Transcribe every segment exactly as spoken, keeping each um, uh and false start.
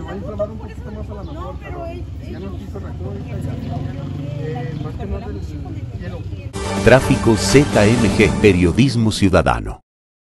va a inflamar un poquito más a la mejor, pero ya no quiso reactor ahorita ya. Eh, más que nada del hielo. Tráfico Z M G, periodismo ciudadano.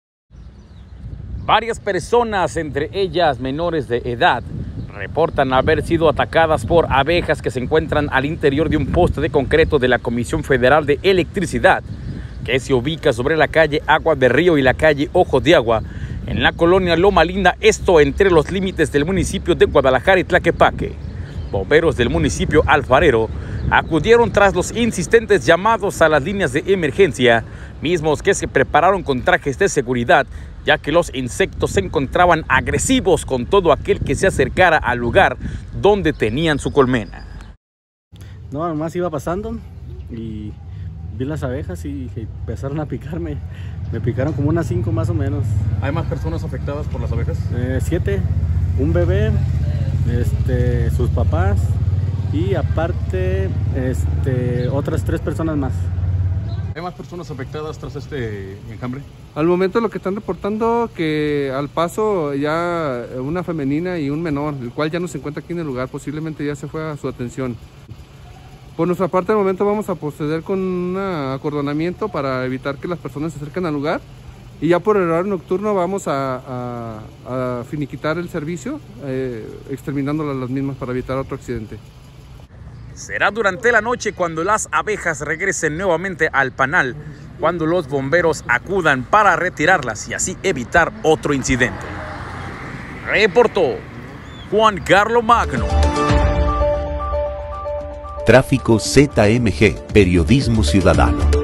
Varias personas, entre ellas menores de edad, reportan haber sido atacadas por abejas que se encuentran al interior de un poste de concreto de la Comisión Federal de Electricidad, que se ubica sobre la calle Agua de Río y la calle Ojo de Agua, en la colonia Loma Linda, esto entre los límites del municipio de Guadalajara y Tlaquepaque. Bomberos del municipio alfarero acudieron tras los insistentes llamados a las líneas de emergencia, mismos que se prepararon con trajes de seguridad, ya que los insectos se encontraban agresivos con todo aquel que se acercara al lugar donde tenían su colmena. No, nomás iba pasando y vi las abejas y empezaron a picarme. Me picaron como unas cinco más o menos. ¿Hay más personas afectadas por las abejas? Eh, siete, un bebé, este, sus papás y aparte este, otras tres personas más. ¿Hay más personas afectadas tras este enjambre? Al momento lo que están reportando que al paso ya una femenina y un menor, el cual ya no se encuentra aquí en el lugar, posiblemente ya se fue a su atención. Por nuestra parte, al momento vamos a proceder con un acordonamiento para evitar que las personas se acerquen al lugar y ya por el horario nocturno vamos a, a, a finiquitar el servicio, eh, exterminando las mismas para evitar otro accidente. Será durante la noche cuando las abejas regresen nuevamente al panal, cuando los bomberos acudan para retirarlas y así evitar otro incidente. Reportó Juan Carlos Magno. Tráfico Z M G, periodismo ciudadano.